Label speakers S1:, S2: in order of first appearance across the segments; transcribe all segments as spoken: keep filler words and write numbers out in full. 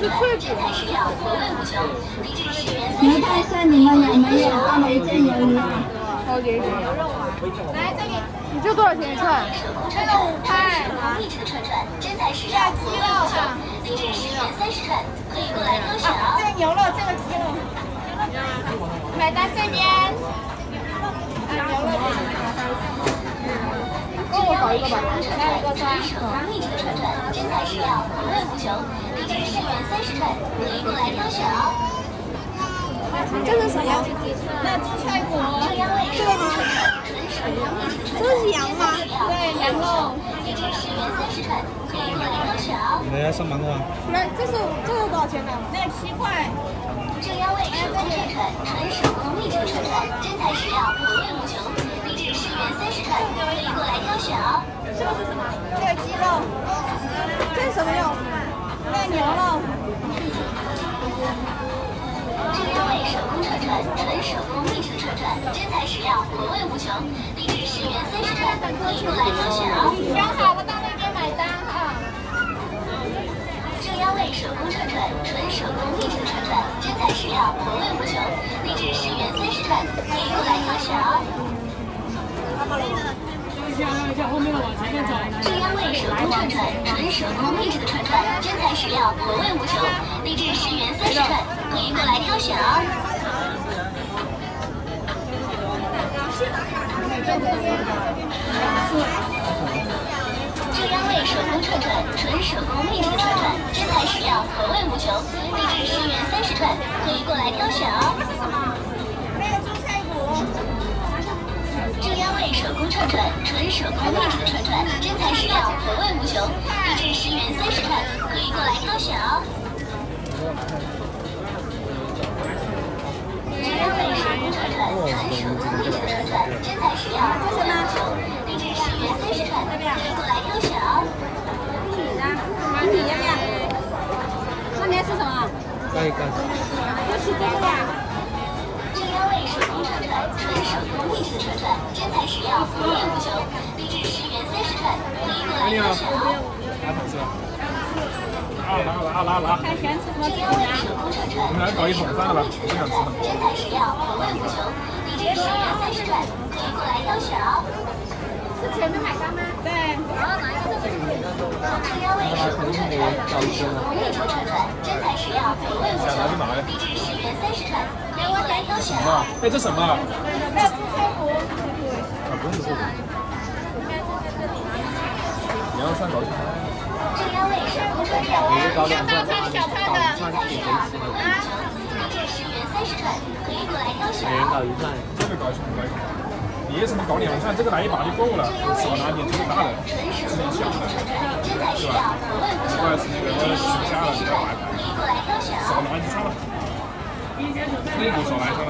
S1: 是脆骨吗？
S2: 牛泰森你们有没有阿雷酱鱿鱼啊？
S1: 好点点。来这里，你这多少钱一串？这个五块。
S3: 加鸡肉哈，一只十元三十串，可以过来挑选啊。这个牛肉，这个鸡肉。
S1: 买单这边。
S3: 啊，牛肉。
S1: 给我搞一个吧，
S3: 来一个串。秘制的串串，真材实料，口味无穷，一只十元三十串，可以过来挑选啊。
S1: 这是什么？
S3: 那猪菜骨，
S1: 这个吗？这是羊吗？
S3: 对，羊肉，一只十元三十串，可以过来挑选啊。
S4: 你要上班的吗？
S1: 来，这是这个多少钱呢？
S3: 那七块。正央味手工串串，纯手工秘制的串串，真材实料，口味无穷，一只十元三十串，可以过来挑选啊。
S1: 这个是什么？
S3: 这个鸡肉，
S1: 这是什么肉？
S3: 那牛肉。正央味手工串串，纯手工秘制的串串，真材实料，口味无穷，一只十元三十串，可以过来挑选啊。
S1: 选好了到那边买单哈。
S3: 正央味手工串串，纯手工秘制的串串，真材实料，口味无穷，一只十元三十串，可以过来挑选啊。正央味手工串串，纯手工秘制的串串，真材实料，口味无穷，一只十元三十串，可以过来挑选啊。正央味手工串串，纯手工秘制的串串，真材实料，口味无穷，一只十元三十串，可以过来挑选啊。
S1: 那个猪菜骨。
S3: 正央味手工串串，纯手工秘制的串串，真材实料，口味无穷，一只十元三十串，可以过来挑选啊。正央味手工串串，纯手工秘制的串串，真材实料，口味无穷，一只十元三十串，可以过来挑选啊。
S1: 你要不要？那你要吃什么？
S4: 再一个。
S1: 要吃这个呀。
S3: 正央味手工串串，纯手工秘制的串串，真材实料，口味无穷，一只十元三十串，可以过来挑选啊。
S4: 拿桶是吧？拿拿拿拿拿。
S1: 还喜欢吃什么？
S3: 正央味手工串串，
S4: 你来搞一桶算了吧，不想吃了。
S3: 真材实料，口味无穷，一只十元三十串，可以过来挑选啊。
S1: 是前面买单吗？对。
S3: 正央味手工串串，纯手工秘制的串串，真材实料，口味无穷，一只十元三十串，可以过来挑选啊。
S4: 哎，这什么？
S1: 那猪菜骨。
S4: 啊，不用这个。你要算搞一桶。
S3: 正央味手工串串，
S1: 上大餐小菜的。
S3: 啊，一只十元三十串，可以过来挑选啊。
S4: 搞一串，这个搞一桶，搞一桶。你为什么搞两串？这个来一把就够了，少拿点这个大的，吃点小的，是吧？奇怪是那个要吃虾了，比较麻烦。少拿一串了，这个少拿一串了。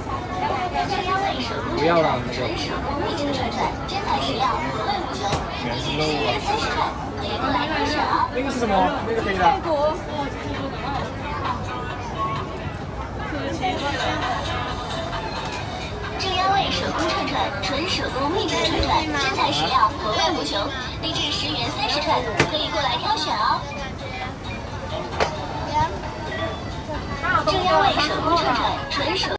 S3: 不要了，那个。
S4: 全是肉啊！那个是什么？那个黑的。
S3: 正央味手工串串，纯手工秘制的串串，真材实料，口味无穷，一只十元三十串，可以过来挑选哦。正央味手工串串，纯手。